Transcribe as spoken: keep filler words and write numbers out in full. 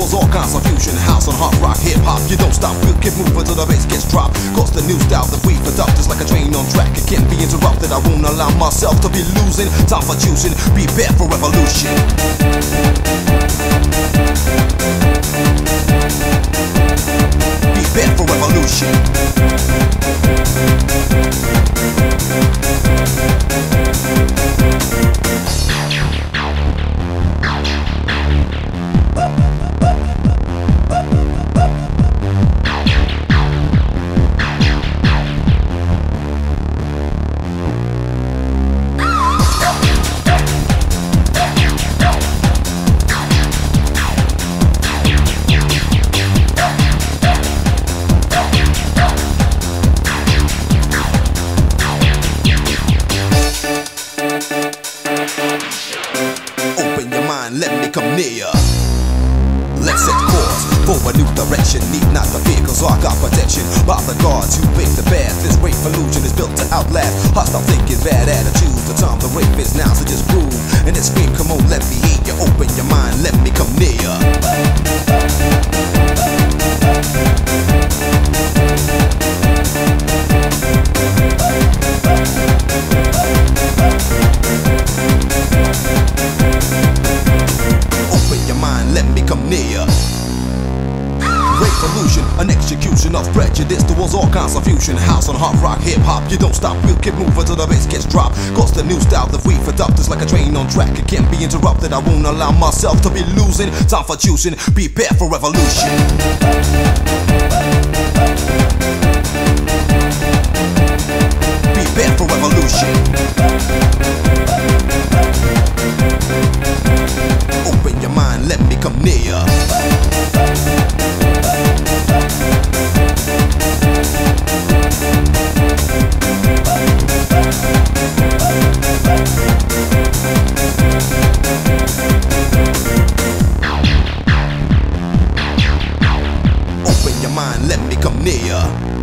was all kinds of fusion. House and hard rock, hip hop. You don't stop, we'll keep moving till the bass gets dropped. Cause the new style that we've adopted is like a train on track. It can't be interrupted, I won't allow myself to be losing. Time for choosing, prepare for revolution. Prepare for revolution. Let me come near. Let's set course for a new direction. Need not the fear, cause I got protection by the guards who pick the path. This Rave-O-Lution is built to outlast hostile thinking, bad attitudes. The time the rave is now, so just groove and then scream. Come on, let me hear you. Open your mind, let me come near. Let me come near. Rave-O-Lution, an execution of prejudice towards all kinds of fusion. House and hard rock, hip hop. You don't stop, we'll keep moving till the bass gets dropped. Cause the new style that we've adopted is like a train on track. It can't be interrupted, I won't allow myself to be losing. Time for choosing, prepare for revolution. Prepare for revolution. Open your mind, let me come near. Open your mind, let me come near.